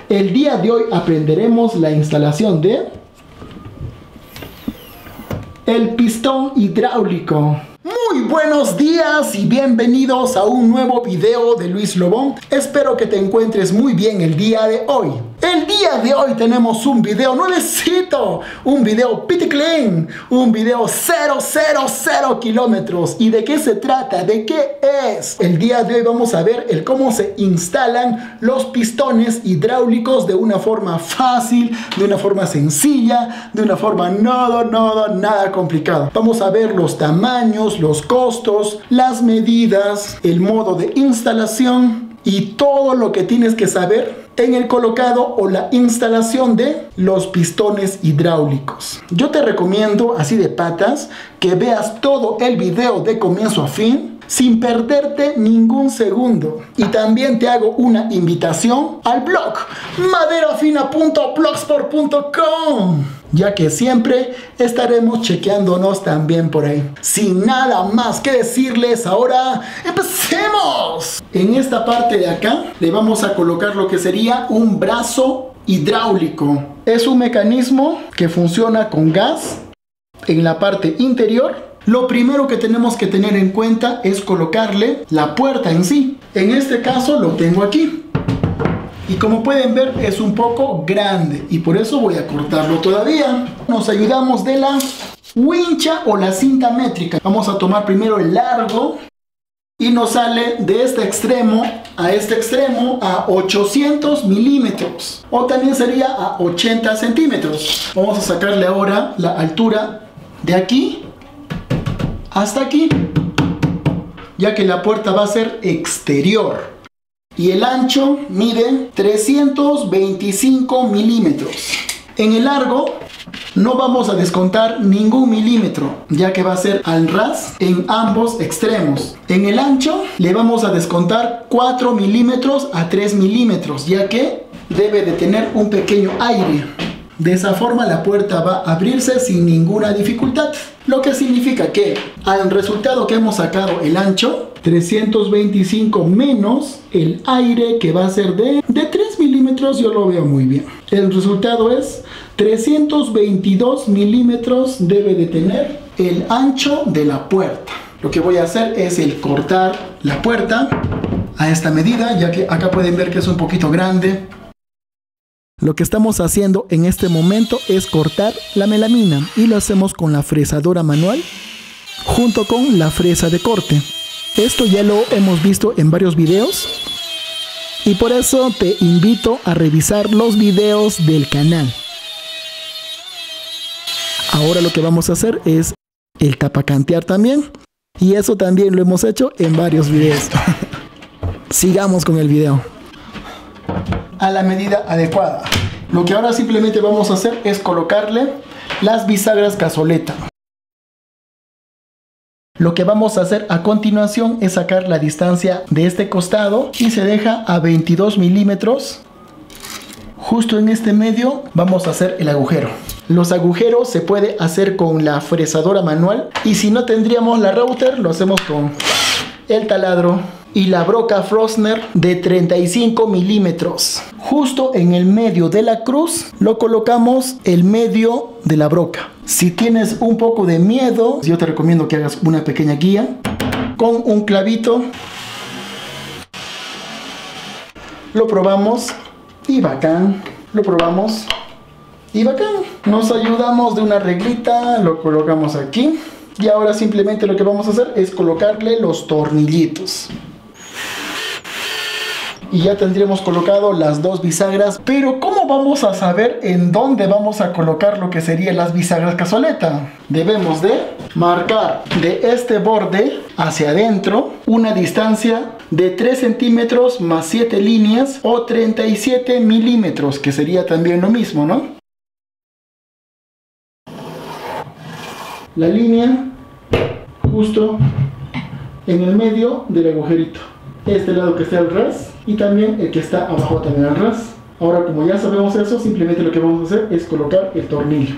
El día de hoy aprenderemos la instalación de el pistón hidráulico. Muy buenos días y bienvenidos a un nuevo video de Luis Lobón. Espero que te encuentres muy bien el día de hoy. El día de hoy tenemos un video nuevecito, un video pity clean, un video 000 kilómetros. ¿Y de qué se trata? ¿De qué es? El día de hoy vamos a ver cómo se instalan los pistones hidráulicos de una forma fácil, de una forma sencilla, de una forma nada complicada. Vamos a ver los tamaños, los costos, las medidas, el modo de instalación y todo lo que tienes que saber en el colocado o la instalación de los pistones hidráulicos. Yo te recomiendo, así de patas, que veas todo el video de comienzo a fin sin perderte ningún segundo. Y también te hago una invitación al blog maderafina.blogspot.com, ya que siempre estaremos chequeándonos también por ahí. Sin nada más que decirles, ahora empecemos. En esta parte de acá le vamos a colocar lo que sería un brazo hidráulico. Es un mecanismo que funciona con gas en la parte interior. Lo primero que tenemos que tener en cuenta es colocarle la puerta en sí. En este caso lo tengo aquí. Y como pueden ver es un poco grande y por eso voy a cortarlo todavía. Nos ayudamos de la wincha o la cinta métrica. Vamos a tomar primero el largo y nos sale de este extremo a 800 milímetros. O también sería a 80 centímetros. Vamos a sacarle ahora la altura de aquí hasta aquí, ya que la puerta va a ser exterior. Y el ancho mide 325 milímetros. En el largo no vamos a descontar ningún milímetro, ya que va a ser al ras en ambos extremos. En el ancho le vamos a descontar 4 milímetros a 3 milímetros, ya que debe de tener un pequeño aire. De esa forma la puerta va a abrirse sin ninguna dificultad. Lo que significa que al resultado que hemos sacado el ancho, 325 menos el aire que va a ser de 3 milímetros, yo lo veo muy bien. El resultado es 322 milímetros debe de tener el ancho de la puerta. Lo que voy a hacer es cortar la puerta a esta medida, ya que acá pueden ver que es un poquito grande. Lo que estamos haciendo en este momento es cortar la melamina y lo hacemos con la fresadora manual junto con la fresa de corte. Esto ya lo hemos visto en varios videos y por eso te invito a revisar los videos del canal. Ahora lo que vamos a hacer es el tapacantear también, y eso también lo hemos hecho en varios videos. Sigamos con el video. A la medida adecuada. Lo que ahora simplemente vamos a hacer es colocarle las bisagras cazoleta. Lo que vamos a hacer a continuación es sacar la distancia de este costado y se deja a 22 milímetros. Justo en este medio vamos a hacer el agujero. Los agujeros se puede hacer con la fresadora manual y si no tendríamos la router lo hacemos con el taladro y la broca Frostner de 35 milímetros. Justo en el medio de la cruz lo colocamos el medio de la broca. Si tienes un poco de miedo, yo te recomiendo que hagas una pequeña guía con un clavito. Lo probamos y bacán. Lo probamos y bacán. Nos ayudamos de una reglita, lo colocamos aquí. Y ahora simplemente lo que vamos a hacer es colocarle los tornillitos. Y ya tendríamos colocado las dos bisagras. Pero ¿cómo vamos a saber en dónde vamos a colocar lo que serían las bisagras cazoleta? Debemos de marcar de este borde hacia adentro una distancia de 3 centímetros más 7 líneas o 37 milímetros, que sería también lo mismo, ¿no? La línea justo en el medio del agujerito. Este lado que está al ras y también el que está abajo también al ras. Ahora, como ya sabemos eso, simplemente lo que vamos a hacer es colocar el tornillo.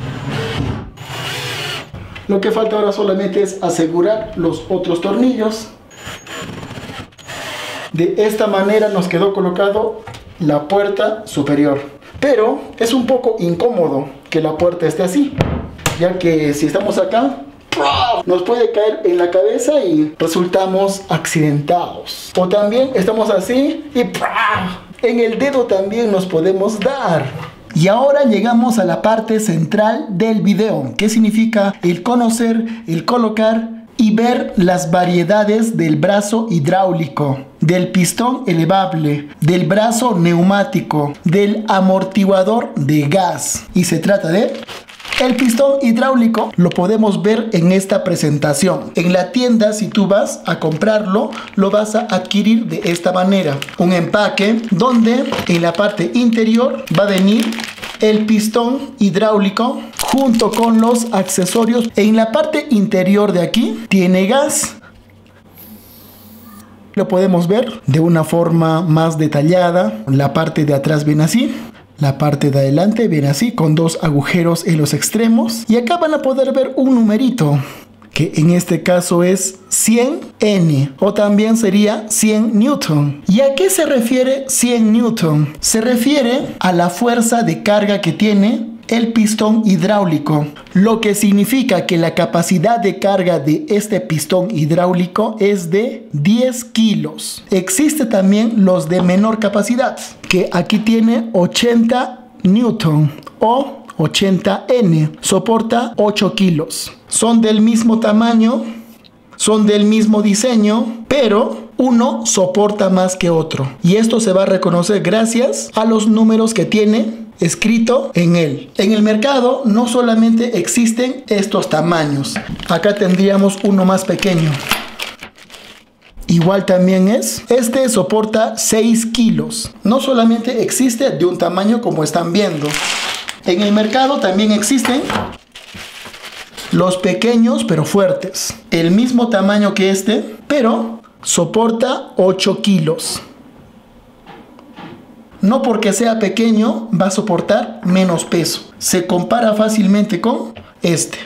Lo que falta ahora solamente es asegurar los otros tornillos. De esta manera nos quedó colocado la puerta superior. Pero es un poco incómodo que la puerta esté así, ya que si estamos acá, nos puede caer en la cabeza y resultamos accidentados. O también estamos así y en el dedo también nos podemos dar. Y ahora llegamos a la parte central del video, que significa el conocer, el colocar y ver las variedades del brazo hidráulico, del pistón elevable, del brazo neumático, del amortiguador de gas. Y se trata de... El pistón hidráulico lo podemos ver en esta presentación. En la tienda, si tú vas a comprarlo, lo vas a adquirir de esta manera. Un empaque donde en la parte interior va a venir el pistón hidráulico junto con los accesorios. En la parte interior de aquí tiene gas. Lo podemos ver de una forma más detallada. La parte de atrás viene así. La parte de adelante viene así, con dos agujeros en los extremos. Y acá van a poder ver un numerito, que en este caso es 100 N, o también sería 100 Newton. ¿Y a qué se refiere 100 Newton? Se refiere a la fuerza de carga que tiene el pistón hidráulico, lo que significa que la capacidad de carga de este pistón hidráulico es de 10 kilos. Existe también los de menor capacidad, que aquí tiene 80 Newton o 80 N, soporta 8 kilos. Son del mismo tamaño, son del mismo diseño, pero uno soporta más que otro. Y esto se va a reconocer gracias a los números que tiene escrito en él. En el mercado no solamente existen estos tamaños. Acá tendríamos uno más pequeño. Igual también es. Este soporta 6 kilos. No solamente existe de un tamaño como están viendo. En el mercado también existen los pequeños pero fuertes. El mismo tamaño que este, pero soporta 8 kilos. No porque sea pequeño va a soportar menos peso. Se compara fácilmente con este.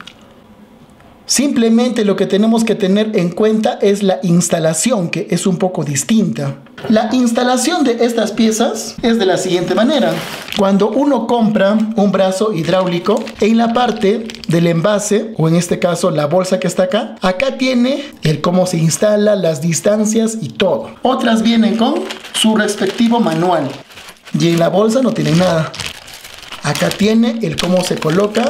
Simplemente lo que tenemos que tener en cuenta es la instalación, que es un poco distinta. La instalación de estas piezas es de la siguiente manera. Cuando uno compra un brazo hidráulico, en la parte del envase, o en este caso la bolsa que está acá, acá tiene el cómo se instala, las distancias y todo. Otras vienen con su respectivo manual. Y en la bolsa no tiene nada. Acá tiene el cómo se coloca,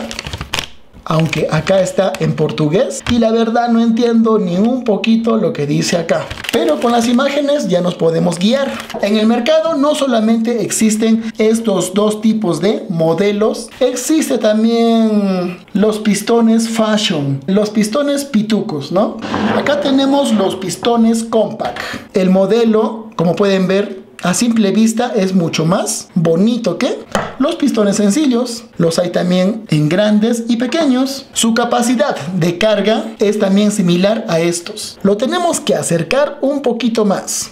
aunque acá está en portugués y la verdad no entiendo ni un poquito lo que dice acá, pero con las imágenes ya nos podemos guiar. En el mercado no solamente existen estos dos tipos de modelos, existe también los pistones fashion, los pistones pitucos, ¿no? Acá tenemos los pistones compact. El modelo, como pueden ver, a simple vista es mucho más bonito que los pistones sencillos. Los hay también en grandes y pequeños. Su capacidad de carga es también similar a estos. Lo tenemos que acercar un poquito más.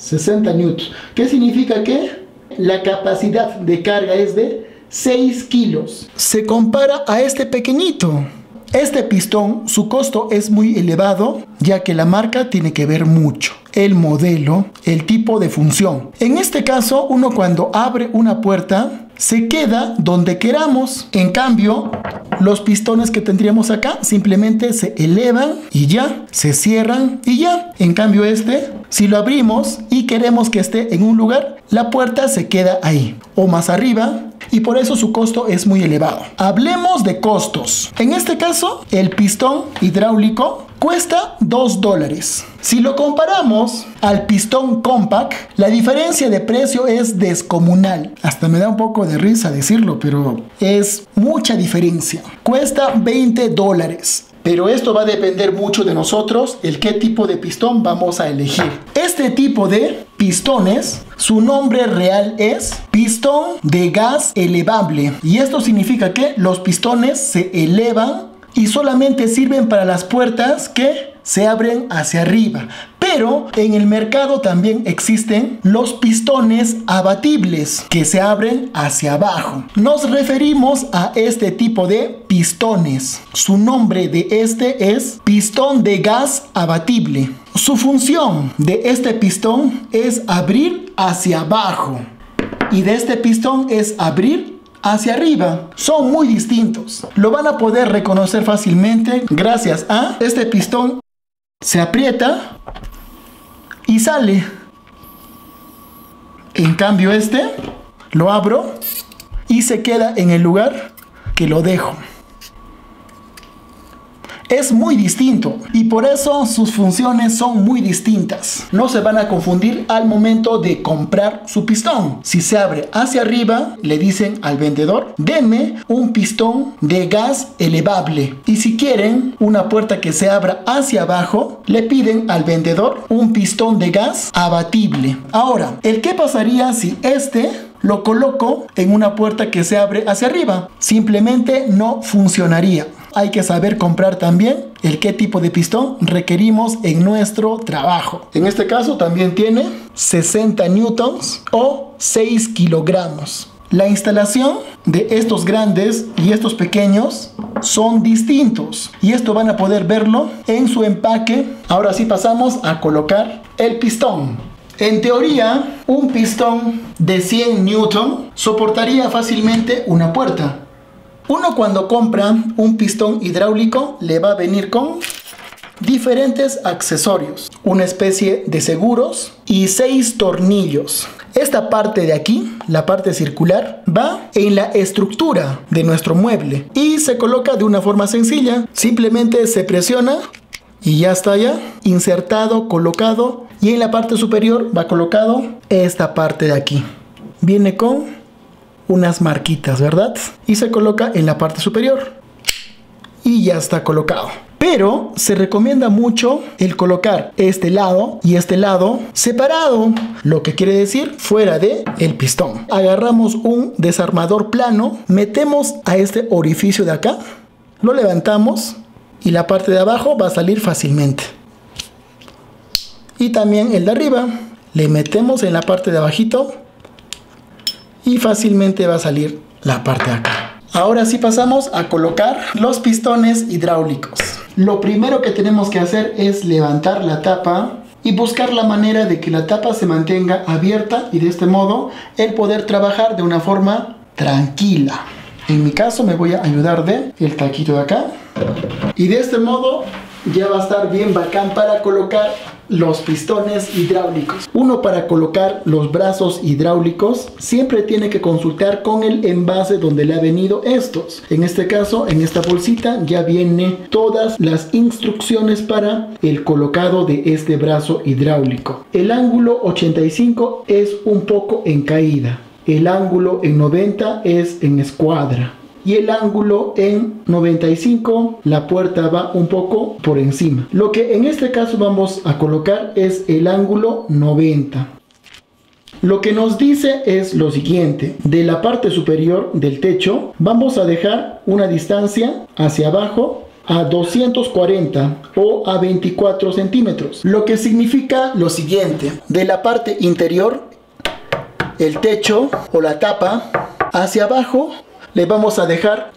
60 newtons. ¿Qué significa que la capacidad de carga es de 6 kilos? Se compara a este pequeñito. Este pistón, su costo es muy elevado, ya que la marca tiene que ver mucho. El modelo, el tipo de función. En este caso, uno cuando abre una puerta, se queda donde queramos. En cambio, los pistones que tendríamos acá simplemente se elevan y ya, se cierran y ya. En cambio este, si lo abrimos y queremos que esté en un lugar, la puerta se queda ahí o más arriba. Y por eso su costo es muy elevado. Hablemos de costos. En este caso, el pistón hidráulico cuesta $2. Si lo comparamos al pistón compact, la diferencia de precio es descomunal. Hasta me da un poco de risa decirlo, pero es mucha diferencia. Cuesta $20. Pero esto va a depender mucho de nosotros, el qué tipo de pistón vamos a elegir. Este tipo de pistones, su nombre real es pistón de gas elevable. Y esto significa que los pistones se elevan y solamente sirven para las puertas que se abren hacia arriba. Pero en el mercado también existen los pistones abatibles que se abren hacia abajo. Nos referimos a este tipo de pistones. Su nombre de este es pistón de gas abatible. Su función de este pistón es abrir hacia abajo. y de este pistón es abrir hacia arriba. Son muy distintos. Lo van a poder reconocer fácilmente gracias a este pistón. Se aprieta y sale. En cambio este lo abro y se queda en el lugar que lo dejo. Es muy distinto y por eso sus funciones son muy distintas. No se van a confundir al momento de comprar su pistón. Si se abre hacia arriba, le dicen al vendedor: deme un pistón de gas elevable. Y si quieren una puerta que se abra hacia abajo, le piden al vendedor un pistón de gas abatible. Ahora, ¿qué pasaría si lo coloco en una puerta que se abre hacia arriba? Simplemente no funcionaría. Hay que saber comprar también qué tipo de pistón requerimos en nuestro trabajo. En este caso también tiene 60 newtons o 6 kilogramos. La instalación de estos grandes y estos pequeños son distintos. Y esto van a poder verlo en su empaque. Ahora sí pasamos a colocar el pistón. En teoría, un pistón de 100 newton soportaría fácilmente una puerta. Uno cuando compra un pistón hidráulico le va a venir con diferentes accesorios, una especie de seguros y 6 tornillos. Esta parte de aquí, la parte circular, va en la estructura de nuestro mueble y se coloca de una forma sencilla. Simplemente se presiona y ya está ya insertado, colocado, y en la parte superior va colocado esta parte de aquí. Viene con unas marquitas, ¿verdad? Y se coloca en la parte superior y ya está colocado. Pero se recomienda mucho el colocar este lado y este lado separado, lo que quiere decir fuera de el pistón. Agarramos un desarmador plano, metemos a este orificio de acá, lo levantamos y la parte de abajo va a salir fácilmente. Y también el de arriba le metemos en la parte de abajito y fácilmente va a salir la parte de acá. Ahora sí pasamos a colocar los pistones hidráulicos. Lo primero que tenemos que hacer es levantar la tapa y buscar la manera de que la tapa se mantenga abierta y de este modo el poder trabajar de una forma tranquila. En mi caso me voy a ayudar del taquito de acá y de este modo ya va a estar bien bacán para colocar los pistones hidráulicos. Uno, para colocar los brazos hidráulicos siempre tiene que consultar con el envase donde le ha venido estos. En este caso, en esta bolsita ya vienen todas las instrucciones para el colocado de este brazo hidráulico. El ángulo 85 es un poco en caída, el ángulo en 90 es en escuadra y el ángulo en 95 la puerta va un poco por encima. Lo que en este caso vamos a colocar es el ángulo 90. Lo que nos dice es lo siguiente: de la parte superior del techo vamos a dejar una distancia hacia abajo a 240 o a 24 centímetros, lo que significa lo siguiente: de la parte interior, el techo o la tapa, hacia abajo le vamos a dejar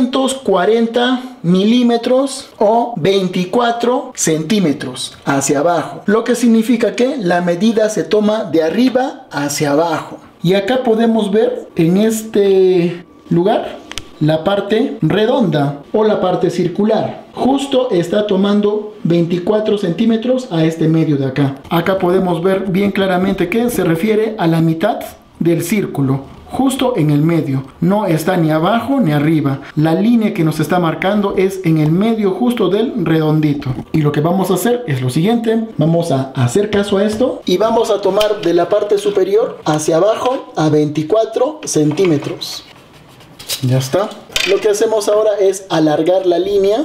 240 milímetros o 24 centímetros hacia abajo, lo que significa que la medida se toma de arriba hacia abajo. Y acá podemos ver en este lugar la parte redonda o la parte circular. Justo está tomando 24 centímetros a este medio de acá. Acá podemos ver bien claramente que se refiere a la mitad del círculo, justo en el medio. No está ni abajo ni arriba. La línea que nos está marcando es en el medio justo del redondito. Y lo que vamos a hacer es lo siguiente: vamos a hacer caso a esto y vamos a tomar de la parte superior hacia abajo a 24 centímetros. Ya está. Lo que hacemos ahora es alargar la línea.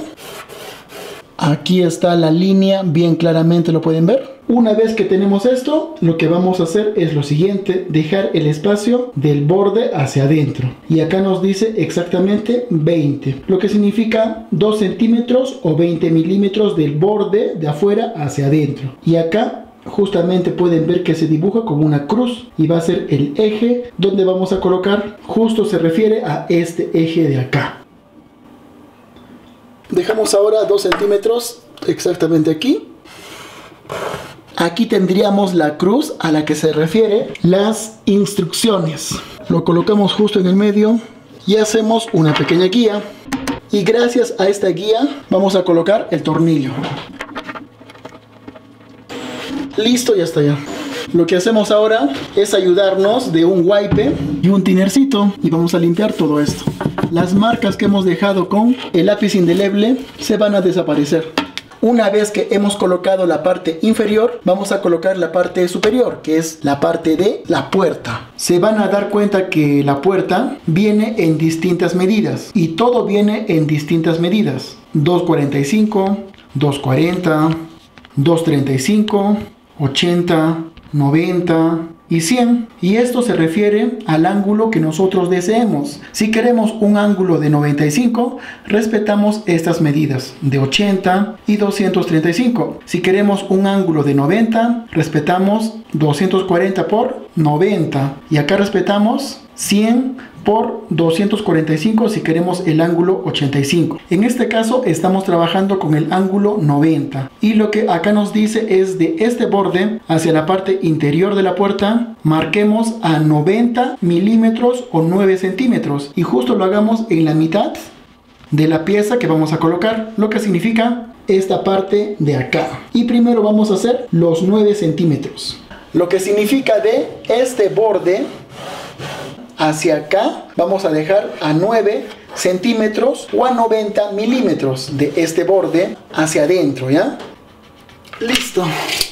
Aquí está la línea, bien claramente lo pueden ver. Una vez que tenemos esto, lo que vamos a hacer es lo siguiente: dejar el espacio del borde hacia adentro. Y acá nos dice exactamente 20, lo que significa 2 centímetros o 20 milímetros del borde de afuera hacia adentro. Y acá justamente pueden ver que se dibuja como una cruz y va a ser el eje donde vamos a colocar. Justo se refiere a este eje de acá. Dejamos ahora 2 centímetros exactamente aquí Aquí tendríamos la cruz a la que se refiere las instrucciones. Lo colocamos justo en el medio y hacemos una pequeña guía. Y gracias a esta guía vamos a colocar el tornillo. Listo, ya está ya. Lo que hacemos ahora es ayudarnos de un wipe y un tinercito y vamos a limpiar todo esto. Las marcas que hemos dejado con el lápiz indeleble se van a desaparecer. Una vez que hemos colocado la parte inferior, vamos a colocar la parte superior, que es la parte de la puerta. Se van a dar cuenta que la puerta viene en distintas medidas y todo viene en distintas medidas. 245, 240, 235, 80, 90 y 100. Y esto se refiere al ángulo que nosotros deseemos. Si queremos un ángulo de 95, respetamos estas medidas de 80 y 235. Si queremos un ángulo de 90, respetamos 240 por 90. Y acá respetamos 100 por 245 si queremos el ángulo 85. En este caso estamos trabajando con el ángulo 90. Y lo que acá nos dice es de este borde hacia la parte interior de la puerta, marquemos a 90 milímetros o 9 centímetros. Y justo lo hagamos en la mitad de la pieza que vamos a colocar, lo que significa esta parte de acá. Y primero vamos a hacer los 9 centímetros. Lo que significa de este borde hacia acá vamos a dejar a 9 centímetros o a 90 milímetros de este borde hacia adentro, ¿ya? Listo.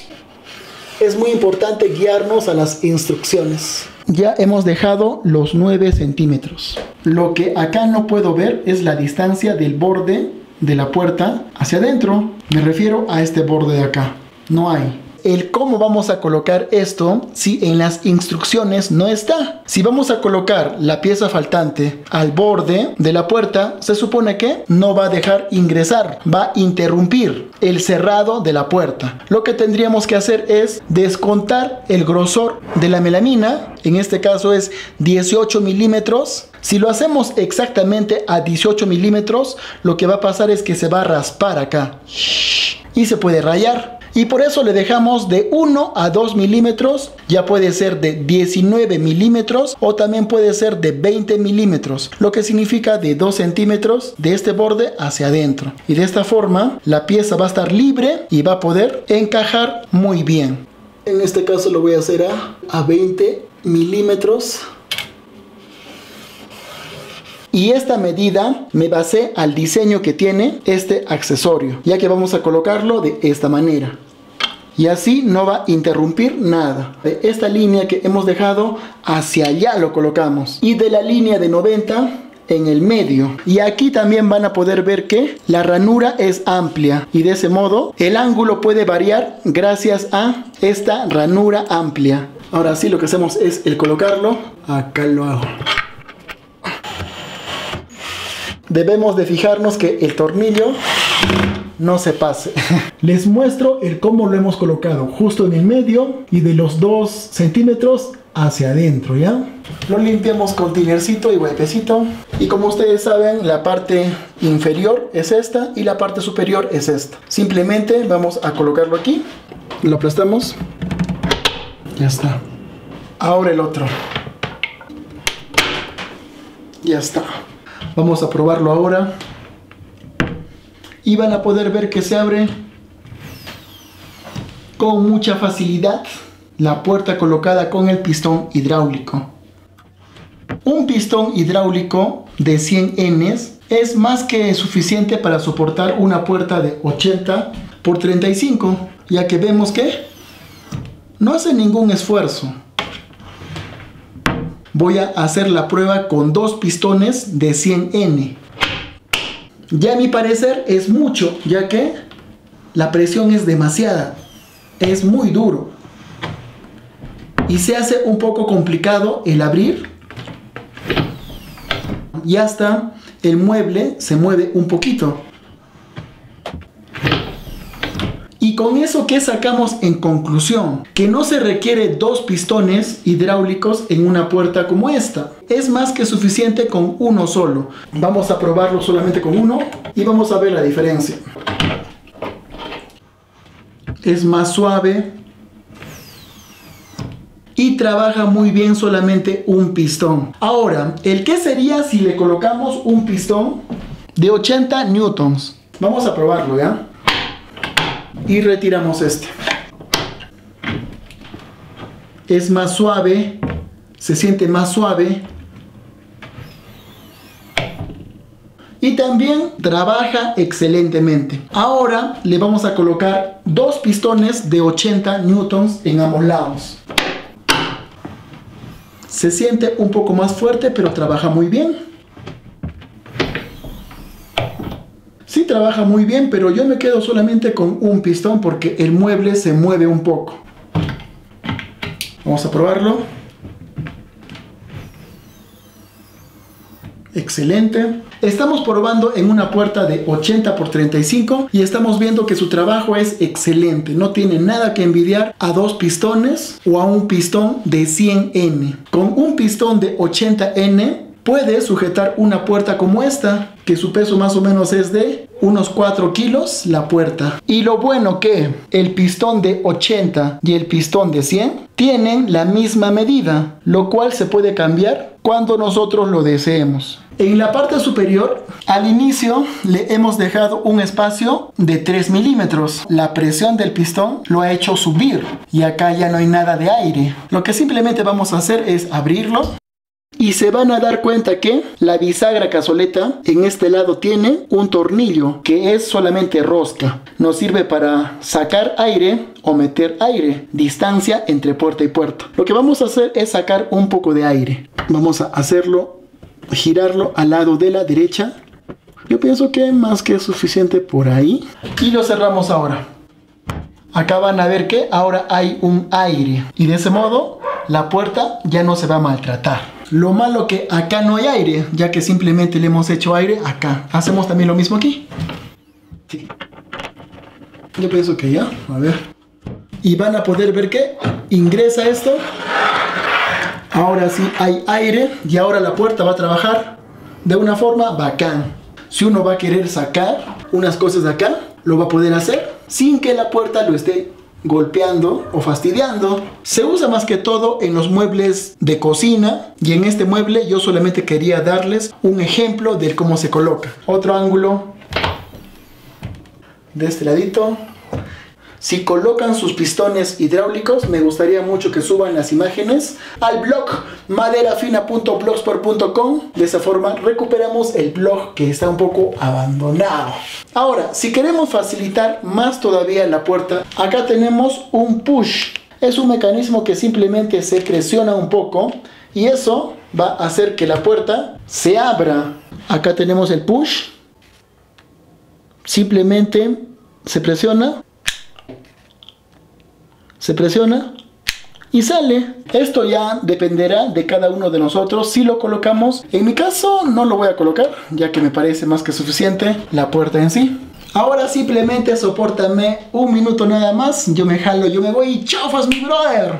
Es muy importante guiarnos a las instrucciones. Ya hemos dejado los 9 centímetros. Lo que acá no puedo ver es la distancia del borde de la puerta hacia adentro. Me refiero a este borde de acá. No hay. El cómo vamos a colocar esto si en las instrucciones no está. Si vamos a colocar la pieza faltante al borde de la puerta, se supone que no va a dejar ingresar, va a interrumpir el cerrado de la puerta. Lo que tendríamos que hacer es descontar el grosor de la melamina, en este caso es 18 milímetros. Si lo hacemos exactamente a 18 milímetros, lo que va a pasar es que se va a raspar acá y se puede rayar. Y por eso le dejamos de 1 a 2 milímetros, ya puede ser de 19 milímetros o también puede ser de 20 milímetros, lo que significa de 2 centímetros de este borde hacia adentro. Y de esta forma la pieza va a estar libre y va a poder encajar muy bien. En este caso lo voy a hacer a 20 milímetros. Y esta medida me basé al diseño que tiene este accesorio, ya que vamos a colocarlo de esta manera. Y así no va a interrumpir nada. De esta línea que hemos dejado hacia allá lo colocamos. Y de la línea de 90 en el medio. Y aquí también van a poder ver que la ranura es amplia. Y de ese modo el ángulo puede variar gracias a esta ranura amplia. Ahora sí, lo que hacemos es el colocarlo. Acá lo hago. Debemos de fijarnos que el tornillo no se pase. Les muestro el cómo lo hemos colocado justo en el medio y de los 2 centímetros hacia adentro, ¿ya? Lo limpiamos con tinercito y huepecito. Y como ustedes saben, la parte inferior es esta y la parte superior es esta. Simplemente vamos a colocarlo aquí. Lo aplastamos. Ya está. Ahora el otro. Ya está. Vamos a probarlo ahora. Y van a poder ver que se abre con mucha facilidad la puerta colocada con el pistón hidráulico. Un pistón hidráulico de 100 N es más que suficiente para soportar una puerta de 80 por 35, ya que vemos que no hace ningún esfuerzo. Voy a hacer la prueba con 2 pistones de 100 N. Ya a mi parecer es mucho, ya que la presión es demasiada. Es muy duro. Y se hace un poco complicado el abrir. Y hasta el mueble se mueve un poquito. Y con eso, ¿qué sacamos en conclusión? Que no se requiere 2 pistones hidráulicos en una puerta como esta. Es más que suficiente con uno solo. Vamos a probarlo solamente con uno y vamos a ver la diferencia. Es más suave, y trabaja muy bien solamente un pistón. Ahora, ¿el qué sería si le colocamos un pistón de 80 newtons? Vamos a probarlo, ¿ya? Y retiramos este. Es más suave, se siente más suave. Y también trabaja excelentemente. Ahora le vamos a colocar dos pistones de 80 newtons en ambos lados. Se siente un poco más fuerte, pero trabaja muy bien. Sí trabaja muy bien, pero yo me quedo solamente con un pistón porque el mueble se mueve un poco. Vamos a probarlo. Excelente. Estamos probando en una puerta de 80 por 35 y estamos viendo que su trabajo es excelente. No tiene nada que envidiar a dos pistones o a un pistón de 100N. Con un pistón de 80N puede sujetar una puerta como esta, que su peso más o menos es de unos 4 kilos la puerta. Y lo bueno que el pistón de 80 y el pistón de 100 tienen la misma medida, lo cual se puede cambiar cuando nosotros lo deseemos. En la parte superior, al inicio le hemos dejado un espacio de 3 milímetros. La presión del pistón lo ha hecho subir y acá ya no hay nada de aire. Lo que simplemente vamos a hacer es abrirlo. Y se van a dar cuenta que la bisagra cazoleta en este lado tiene un tornillo que es solamente rosca. Nos sirve para sacar aire o meter aire. Distancia entre puerta y puerta. Lo que vamos a hacer es sacar un poco de aire. Vamos a hacerlo, girarlo al lado de la derecha. Yo pienso que más que suficiente por ahí. Y lo cerramos ahora. Acá van a ver que ahora hay un aire. Y de ese modo la puerta ya no se va a maltratar. Lo malo que acá no hay aire, ya que simplemente le hemos hecho aire acá. ¿Hacemos también lo mismo aquí? Sí. Yo pienso que ya. A ver. Y van a poder ver que ingresa esto. Ahora sí hay aire y ahora la puerta va a trabajar de una forma bacán. Si uno va a querer sacar unas cosas de acá, lo va a poder hacer sin que la puerta lo esté golpeando o fastidiando. Se usa más que todo en los muebles de cocina y en este mueble yo solamente quería darles un ejemplo de cómo se coloca. Otro ángulo de este ladito. Si colocan sus pistones hidráulicos, me gustaría mucho que suban las imágenes al blog maderafina.blogspot.com. De esa forma recuperamos el blog que está un poco abandonado. Ahora, si queremos facilitar más todavía la puerta, acá tenemos un push. Es un mecanismo que simplemente se presiona un poco y eso va a hacer que la puerta se abra. Acá tenemos el push. Simplemente se presiona. Se presiona y sale. Esto ya dependerá de cada uno de nosotros si lo colocamos. En mi caso no lo voy a colocar, ya que me parece más que suficiente la puerta en sí. Ahora simplemente sopórtame un minuto nada más. Yo me jalo, yo me voy y chafas mi brother.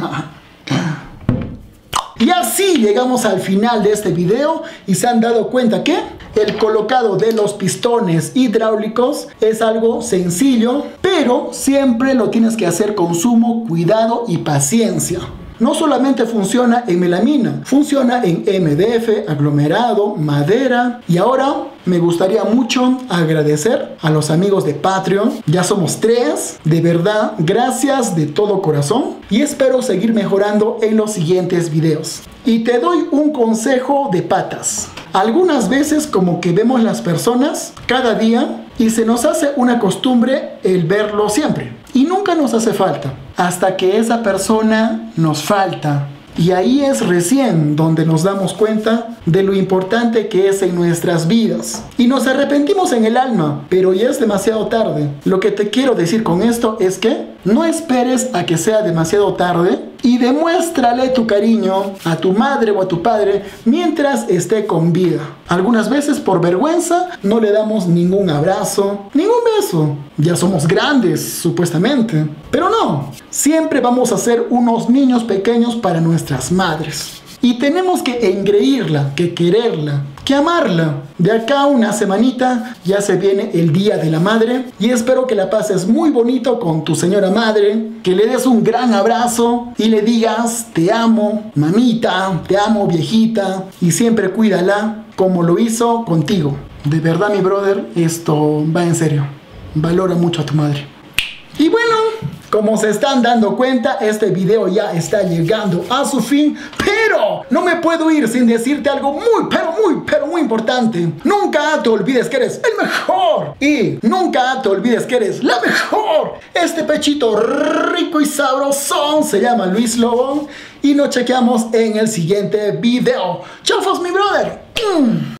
Y así llegamos al final de este video y se han dado cuenta que el colocado de los pistones hidráulicos es algo sencillo, pero siempre lo tienes que hacer con sumo cuidado y paciencia. No solamente funciona en melamina, funciona en MDF, aglomerado, madera. Y ahora me gustaría mucho agradecer a los amigos de Patreon. Ya somos 3. De verdad, gracias de todo corazón. Y espero seguir mejorando en los siguientes videos. Y te doy un consejo de patas. Algunas veces como que vemos las personas cada día y se nos hace una costumbre el verlo siempre. Y nunca nos hace falta hasta que esa persona nos falta. Y ahí es recién donde nos damos cuenta de lo importante que es en nuestras vidas. Y nos arrepentimos en el alma, pero ya es demasiado tarde. Lo que te quiero decir con esto es que no esperes a que sea demasiado tarde y demuéstrale tu cariño a tu madre o a tu padre mientras esté con vida. Algunas veces por vergüenza no le damos ningún abrazo, ningún beso. Ya somos grandes, supuestamente. Pero no, siempre vamos a ser unos niños pequeños para nuestras madres. y tenemos que engreírla, que quererla, que amarla. De acá una semanita ya se viene el Día de la Madre y espero que la pases muy bonito con tu señora madre, que le des un gran abrazo y le digas te amo mamita, te amo viejita, y siempre cuídala como lo hizo contigo. De verdad, mi brother, esto va en serio. Valora mucho a tu madre. Y bueno, como se están dando cuenta, este video ya está llegando a su fin, pero no me puedo ir sin decirte algo muy importante. Nunca te olvides que eres el mejor y nunca te olvides que eres la mejor. Este pechito rico y sabrosón se llama Luis Lobo y nos chequeamos en el siguiente video. ¡Chau, mi brother!